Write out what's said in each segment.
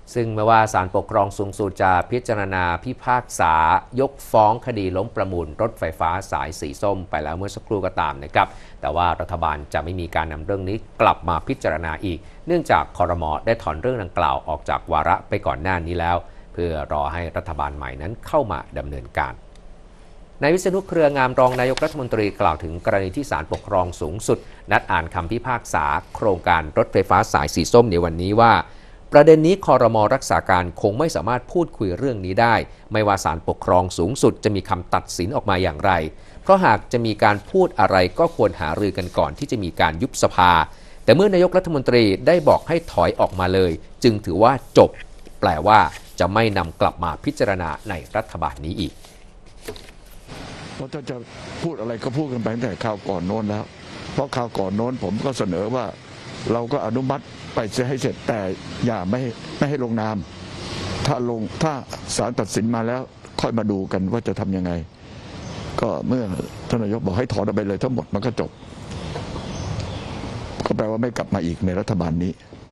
ซึ่งไม่ว่าศาลปกครองสูงสุดจะพิจารณาพิพากษายกฟ้องคดีล้มประมูลรถไฟฟ้าสายสีส้มไปแล้วเมื่อสักครู่ก็ตามนะครับแต่ว่ารัฐบาลจะไม่มีการนำเรื่องนี้กลับมาพิจารณาอีกเนื่องจากครม.ได้ถอนเรื่องดังกล่าวออกจากวาระไปก่อนหน้านี้แล้วเพื่อรอให้รัฐบาลใหม่นั้นเข้ามาดำเนินการนายวิษณุเครืองามรองนายกรัฐมนตรีกล่าวถึงกรณีที่ศาลปกครองสูงสุดนัดอ่านคำพิพากษาโครงการรถไฟฟ้าสายสีส้มในวันนี้ว่าประเด็นนี้ครม.รักษาการคงไม่สามารถพูดคุยเรื่องนี้ได้ไม่ว่าศาลปกครองสูงสุดจะมีคำตัดสินออกมาอย่างไรเพราะหากจะมีการพูดอะไรก็ควรหารือกันก่อนที่จะมีการยุบสภาแต่เมื่อนายกรัฐมนตรีได้บอกให้ถอยออกมาเลยจึงถือว่าจบแปลว่าจะไม่นำกลับมาพิจารณาในรัฐบาลนี้อีกเพราะถ้าจะพูดอะไรก็พูดกันไปตั้งแต่ข่าวก่อนโน้นแล้วเพราะข่าวก่อนโน้นผมก็เสนอว่าเราก็อนุมัติไปให้เสร็จแต่อย่าไม่ให้ลงนามถ้าศาลตัดสินมาแล้วค่อยมาดูกันว่าจะทำยังไงก็เมื่อท่านนายกบอกให้ถอนออกไปเลยทั้งหมดมันก็จบก็แปลว่าไม่กลับมาอีกในรัฐบาลนี้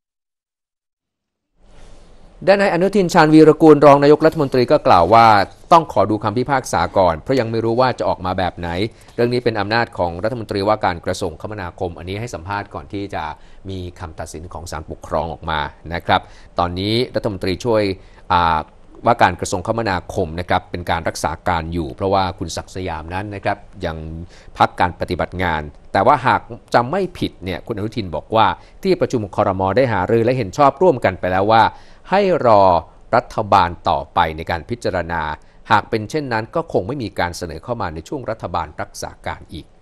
ด้านนายอนุทินชาญวีรกูลรองนายกรัฐมนตรีก็กล่าวว่าต้องขอดูคำพิพากษาก่อนเพราะยังไม่รู้ว่าจะออกมาแบบไหนเรื่องนี้เป็นอำนาจของรัฐมนตรีว่าการกระทรวงคมนาคมอันนี้ให้สัมภาษณ์ก่อนที่จะมีคำตัดสินของศาลปกครองออกมานะครับตอนนี้รัฐมนตรีช่วยว่าการกระทรวงคมนาคมนะครับเป็นการรักษาการอยู่เพราะว่าคุณศักดิ์สยามนั้นนะครับยังพักการปฏิบัติงานแต่ว่าหากจำไม่ผิดเนี่ยคุณอนุทินบอกว่าที่ประชุมครม.ได้หารือและเห็นชอบร่วมกันไปแล้วว่าให้รอรัฐบาลต่อไปในการพิจารณาหากเป็นเช่นนั้นก็คงไม่มีการเสนอเข้ามาในช่วงรัฐบาลรักษาการอีก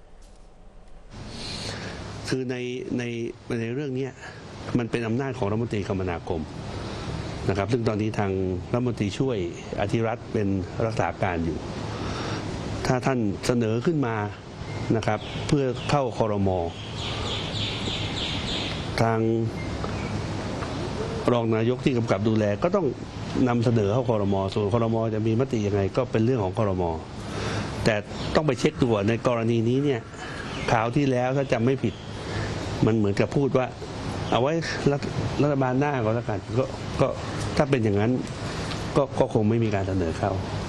คือในเรื่องนี้มันเป็นอำนาจของรัฐมนตรีคมนาคมนะครับซึ่งตอนนี้ทางรัฐมนตรีช่วยอธิรัตน์เป็นรักษาการอยู่ถ้าท่านเสนอขึ้นมานะครับเพื่อเข้าครม.ทางรองนายกที่กำกับดูแลก็ต้องนำเสนอเข้าครม.ส่วนครม.จะมีมติยังไงก็เป็นเรื่องของครม.แต่ต้องไปเช็คดูในกรณีนี้เนี่ยข่าวที่แล้วถ้าจำไม่ผิดมันเหมือนกับพูดว่าเอาไว้รัฐบาลหน้าก็แล้วกันก็ถ้าเป็นอย่างนั้นก็คงไม่มีการเสนอเข้า